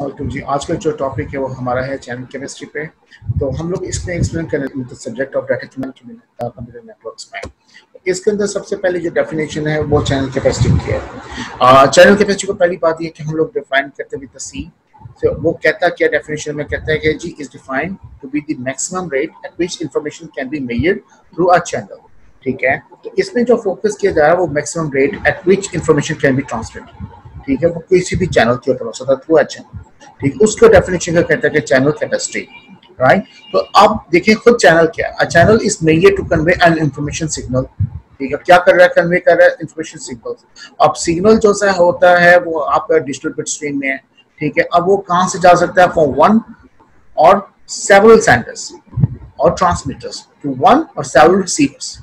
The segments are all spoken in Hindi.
वेलकम जी। आज का जो टॉपिक है वो हमारा है चैनल केमिस्ट्री पे। तो हम लोग इसमें एक्सप्लेन करेंगे subject of data computer networks में। इसके अंदर सबसे पहले जो डेफिनेशन है वो चैनल कैपेसिटी की है। चैनल कैपेसिटी को पहली बात ये कि हम लोग डिफाइन करते हैं विद द सी। तो वो कहता क्या डेफिनेशन में कहता है कि जी is defined to be the maximum rate at which information can be measured through a channel. ठीक है, तो इसमें जो फोकस किया जा रहा है वो maximum rate at which information can be transmitted. ठीक है, वो किसी भी चैनल के ऊपर हो सकता है थ्रू अ चैनल। ठीक, उसको डेफिनेशन का कहता है कि चैनल कैपेसिटी। राइट, तो अब देखिए खुद चैनल क्या है। A channel is made to convey an information signal. ठीक है, क्या कर रहा है, कन्वे कर रहा है इंफॉर्मेशन सिग्नल। अब सिग्नल जो सा होता है वो आपका डिजिटल बिट स्ट्रीम में है। ठीक है, अब वो कहां से जा सकता है, फॉर वन और सेवरल सेंडर्स और ट्रांसमीटर्स टू वन और सेवरल रिसीवर्स।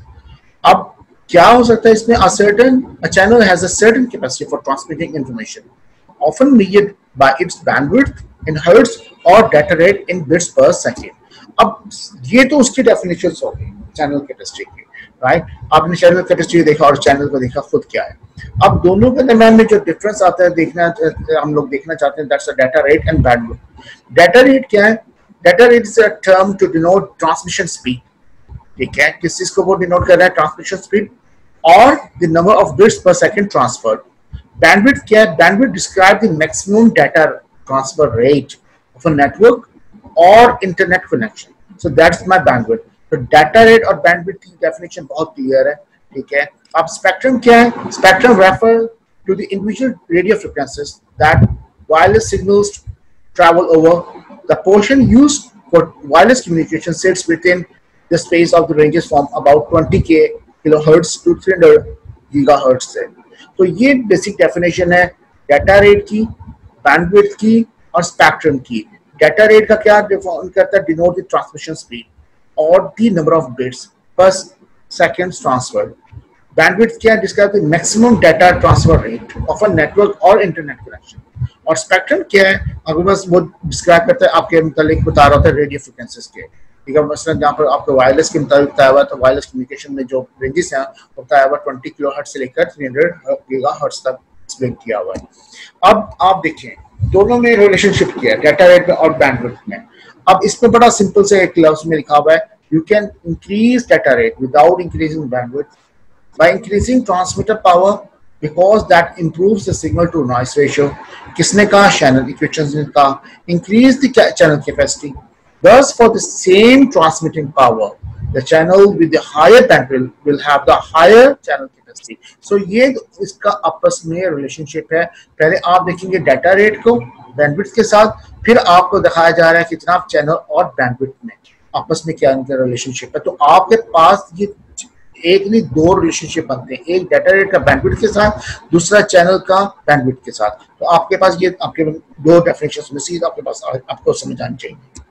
अब क्या हो सकता है इसमें, a channel has a certain capacity for transmitting information, often measured by its bandwidth in hertz or data rate in bits per second. अब ये तो उसकी डेफिनेशन हो गई चैनल कैपेसिटी की। राइट, आपने चैनल कैपेसिटी देखा और चैनल को देखा खुद क्या है। अब दोनों के दरम्यान में जो डिफरेंस आता है हम लोग देखना चाहते हैं, that's a data rate and bandwidth. Data rate क्या है? Data rate is a term to denote transmission speed. ठीक है, किस चीज को वो डिनोट कर रहा है, ट्रांसमिशन स्पीड और the number of bits per second transferred. Bandwidth क्या है? Bandwidth describe the maximum data transfer rate of a network और internet connection. So that's my bandwidth. तो डाटा रेट और बैंडविड्थ की डेफिनेशन बहुत क्लियर है। ठीक है, अब स्पेक्ट्रम क्या है? Spectrum refer to the individual radio frequencies that wireless signals travel over. The portion used for wireless communication sits within the space of the ranges from about 20k kilohertz to 300 gigahertz से। तो ये बेसिक डेफिनेशन है डाटा रेट की, बैंडविड्थ की और स्पेक्ट्रम की। डाटा रेट का क्या डिफाइन करता है? डिनोट द ट्रांसमिशन स्पीड और the number of bits per second transferred. Bandwidth क्या है? Describe the maximum data transfer rate of a network और इंटरनेट कनेक्शन। और स्पेक्ट्रम क्या है? अगर बस वो डिस्क्राइब करता है आपके मतलब बता रहा होता है रेडियो फ्रिक्वेंसीज के। ठीक है, मसलन जहाँ पर आपको वायरलेस के मुताबिक बताया हुआ, तो वायरलेस कम्युनिकेशन में जो रेंजेस हैं वो बताया हुआ 20 किलोहर्ट्ज से लेकर 300 गीगाहर्ट्ज तक एक्सप्लेन किया हुआ है। अब आप देखें दोनों में रिलेशनशिप किया है, डाटा रेट में और बैंडविड्थ में। अब इसमें बड़ा सिंपल से एक लफ्ज में लिखा हुआ है, you can increase data rate without increasing bandwidth by increasing transmitter power because that improves the signal to noise ratio. किसने कहा? channel equations ने कहा increase the channel capacity. Thus, for the same transmitting power, the channel with the higher bandwidth will have the higher channel capacity. So ये इसका आपस में रिलेशनशिप है। पहले आप देखेंगे डाटा रेट को बैंडविड्थ के साथ, फिर आपको दिखाया जा रहा है कि जनाब चैनल और बैंडविड्थ में आपस में क्या इनका रिलेशनशिप है। तो आपके पास ये एक नहीं दो रिलेशनशिप बनते हैं, एक डाटा रेट का बैंडविड्थ के साथ, दूसरा चैनल का बैंडविड्थ के साथ। तो आपके पास ये आपके दो डेफिनेशंस में सीधा आपके पास आपको समझ आनी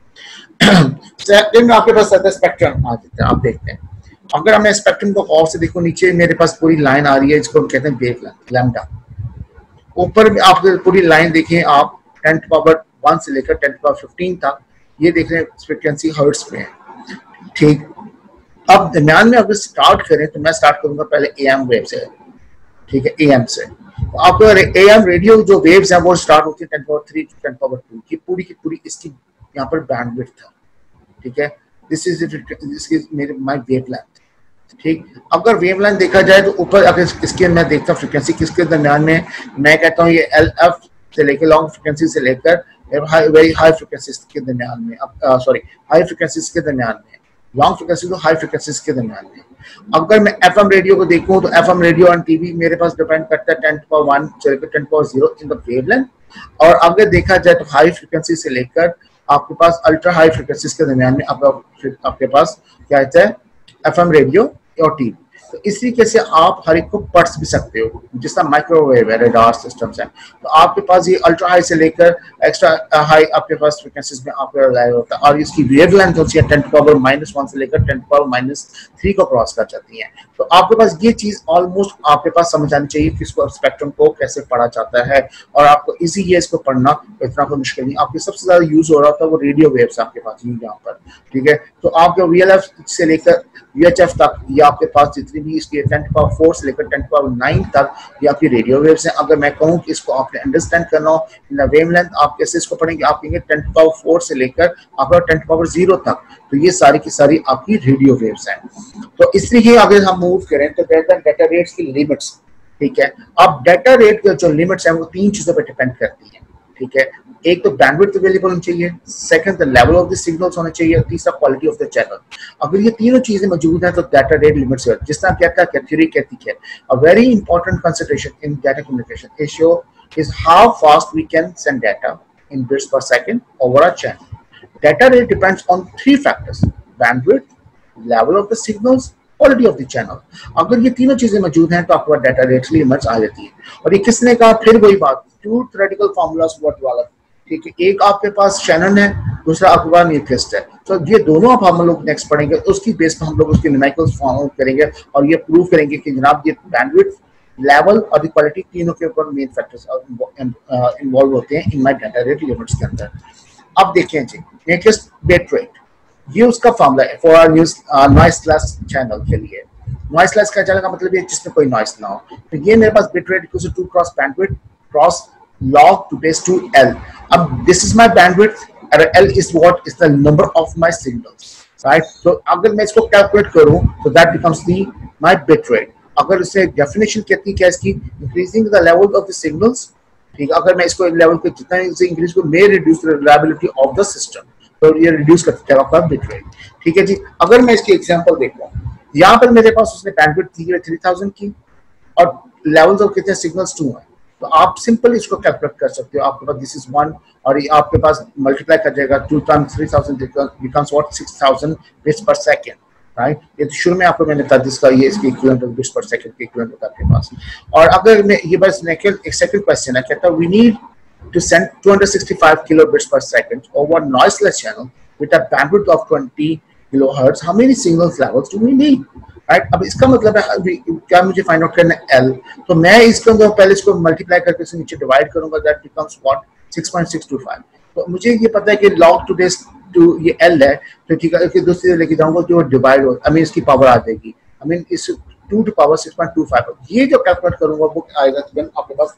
चाहिए। सेकंड आपके पास आता है स्पेक्ट्रम। आ जाते हैं, आप देखते हैं अगर हमें स्पेक्ट्रम को और से देखो, नीचे मेरे पास पूरी लाइन आ रही है, इसको हम कहते हैं वेवलेंथ लैम्डा। ऊपर में आप पूरी लाइन देखें, आप 10⁻1 से लेकर 10⁻15 तक ये देख रहे हैं फ्रीक्वेंसी हर्ट्ज में है। ठीक, अब दरम्यान में अगर स्टार्ट करें तो मैं स्टार्ट करूंगा पहले एएम वेव से। ठीक है, एएम से तो आपको एएम रेडियो जो वेव्स हैं वो स्टार्ट होती है 10⁻3 to 10⁻2 की पूरी इसकी यहाँ पर बैंडविड्थ था। ठीक है, दिस इज मेरे माय वेवलेंथ। ठीक, अगर वेवलेंथ देखा जाए तो ऊपर अगर इसके मैं देखता हूँ फ्रीक्वेंसी किसके दरम्यान में, मैं कहता हूँ ये एलएफ से लेकर लॉन्ग फ्रीक्वेंसी से लेकर वेरी हाई फ्रीक्वेंसीज के दरम्यान में, सॉरी हाई फ्रीक्वेंसीज के दरम्यान में, लॉन्ग फ्रीक्वेंसी तो हाई फ्रीक्वेंसीज के दरम्यान में। अगर मैं एफएम रेडियो को देखूं तो एफएम रेडियो और टीवी मेरे पास डिपेंड करता है 10⁻1 से लेकर 10⁻0 इन द वेवलेंथ। और अगर देखा जाए तो हाई फ्रीक्वेंसी से लेकर आपके पास अल्ट्रा हाई फ्रीक्वेंसीज के दरम्यान में आपके पास क्या होता है, एफएम रेडियो और टीवी। तो इस तरीके से आप हर एक को पढ़ भी सकते हो, जिस तरह माइक्रोवेव है, रडार सिस्टम्स हैं। तो आपके पास ये अल्ट्रा हाई से लेकर एक्स्ट्रा हाई आपके पास फ्रीक्वेंसीज में आपका लाइव होता है, और इसकी वेवलेंथ होती है 10⁻⁻1 से लेकर 10⁻3 को क्रॉस कर जाती है। तो आपके पास ये चीज ऑलमोस्ट आपके पास समझ आनी चाहिए कि इसको स्पेक्ट्रम को कैसे पढ़ा जाता है, और आपको इजी है इसको पढ़ना, इतना कोई मुश्किल नहीं। आपके सबसे ज्यादा यूज हो रहा था वो रेडियो वेव्स आपके पास यहाँ पर। ठीक है, तो आपके वीएलएफ से लेकर UHF तक, ये आपके पास जितनी भी इसकी 10⁴ से लेकर 10⁹ तक ये आपकी रेडियो वेव्स हैं। अगर मैं कहूँ कि इसको आपने अंडरस्टैंड करना हो इन वेवलेंथ, आप कैसे इसको पढ़ेंगे, आप कहेंगे 10⁴ से लेकर आपका 10�0 तक, तो ये सारी की सारी आपकी रेडियो वेव्स हैं। तो इसलिए अगर हम मूव करें तो डाटा रेट्स की लिमिट्स, ठीक है। अब डाटा रेट के जो लिमिट्स हैं वो 3 चीजों पर डिपेंड करती हैं, ठीक है। एक तो बैंडविड्थ अवेलेबल होनी चाहिए, second the level of the signals होने चाहिए, तीसरा क्वालिटी ऑफ द चैनल। अगर ये तीनों चीजें मौजूद हैं तो डाटा रेट लिमिट्स है। जिस तरह कहता है थ्योरी कहती है a very important consideration in data communication is how fast we can send data in bits per second over a channel. Data rate depends on 3 factors, bandwidth, level of the signals, quality of the channel. अगर ये तीनों चीजें मौजूद हैं तो आपको डाटा रेट लिमिट्स आ जाती है। और ये किसने कहा, फिर वही बात, 2 थ्योरेटिकल फार्मूलास वर्क वाला, ठीक है। एक आपके पास शैनन है, दूसरा आपके पास न्यूक्लिस्ट है। तो ये दोनों आप हम लोग नेक्स्ट पढ़ेंगे, उसकी बेस पर हम लोग उसके न्यूमेरिकल्स फॉर्म करेंगे और ये प्रूव करेंगे कि जनाब ये बैंडविड्थ, लेवल और क्वालिटी तीनों के ऊपर मेन फैक्टर्स इन्वॉल्व होते हैं in my data rate limits के अंदर। अब देखें जी, न्यूक्लिस्ट बिट रेट, ये उसका फॉर्मूला है फॉर नॉइसलेस चैनल के लिए। नॉइसलेस का चैनल का मतलब है जिसमें कोई नॉइस ना हो। तो ये मेरे पास bit rate equal to 2 cross bandwidth cross log to base 2L. अब this is my bandwidth and L is what is the number of my signals, right? So अगर मैं इसको कैलकुलेट करूं तो that becomes the my bit rate. अगर इसे डेफिनेशन कहती है क्या इसकी, increasing the level of the signals, ठीक है। अगर मैं इसको लेवल को जितना इसे इंक्रीज करूं may reduce the reliability of the system, तो ये रिड्यूस करता है आपका बिट रेट, ठीक है जी। अगर मैं इसकी एग्जांपल देखूं, यहाँ पर मेरे पास उसने बैंडविड्थ दी है 3000 की और लेवल्स ऑफ कितने सिग्नल्स 2 हैं। तो आप सिंपल इसको कैलकुलेट कर सकते हो। आपके पास दिस इज 1 और ये आपके पास मल्टीप्लाई कर जाएगा 2 times 3000 becomes what 6000 bits per second, right. ये तो शुरू में आपको मैंने बता दिया ये इसके equivalent of bits per second के इक्विवेलेंट होता है आपके पास। और अगर मैं ये बस एक सेकंड क्वेश्चन है, कहता है we need to send 265 kilo bits per second over noiseless channel with a bandwidth of 20 kilohertz, how many signals levels do we need, right. अब इसका मतलब है क्या मुझे फाइंड आउट करना है L, तो मैं इसको पहले इसको मल्टीप्लाई करके इसे नीचे डिवाइड करूंगा, दैट बिकम्स व्हाट 6.625। तो मुझे ये पता है कि log टू बेस 2 ये L है, तो ठीक है कि दूसरी लेके जाऊंगा जो डिवाइड हो, आई मीन इसकी पावर आ जाएगी, आई मीन इस 2 टू पावर 6.25। ये जो कैलकुलेट करूंगा वो आएगा तो आपके पास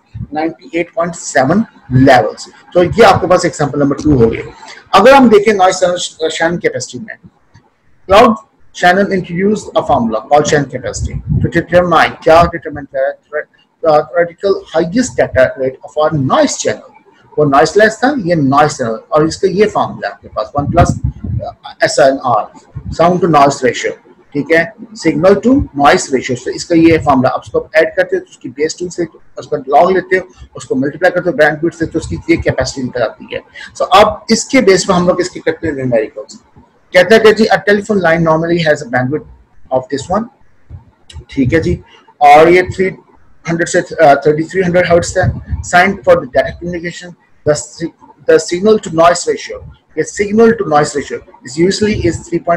98.7 लेवल्स। तो ये आपके पास एग्जांपल नंबर 2 हो गया। अगर हम देखें नॉइस शैनन कैपेसिटी में, Claude Shannon introduced a formula called Shannon capacity to determine the theoretical highest data rate of our noise channel. वो noiseless था, ये noise channel, और इसका ये formula आपके पास 1 plus SNR, sound to noise ratio, ठीक है, signal to noise ratio। तो इसका ये formula, आप उसको ऐड करते हो तो उसकी बेस 2 से उसका log लेते हो, उसको मल्टीप्लाई करते हो बैंडविड्थ से, तो उसकी ये कैपेसिटी निकल आती है। सो अब इसके बेस पर हम लोग इसके करते हैं न्यूमेरिकल्स। कहता है कि जी a telephone line normally has a bandwidth of this one, ठीक है जी, और ये 300 से 3300 हर्ट्ज है। Sign for the data communication the signal to noise ratio, ये signal to noise ratio is usually is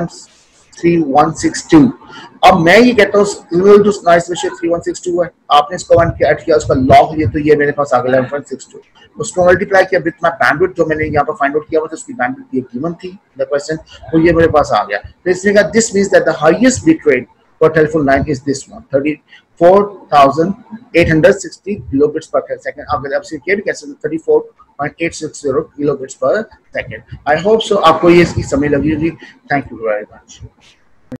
3.3162। अब मैं ये कहता हूँ सिग्नल टू नॉइस रेशियो 3162 है, आपने इसको 1 के ऐड किया, उसका लॉग लिया, तो ये मेरे पास आ गया 11.62। उसको मल्टीप्लाई किया विद माय बैंडविड्थ, जो मैंने यहाँ पर फाइंड आउट किया हुआ था, उसकी बैंडविड्थ ये गिवन थी द क्वेश्चन, तो ये मेरे पास आ गया। तो इसमें कहा this means that the highest bit rate for telephone line is this one, 34,860 kilobits per second. आप कैसे 34.860 kilobits per second. I hope so आपको ये इसकी समझ लगी होगी। Thank you very much.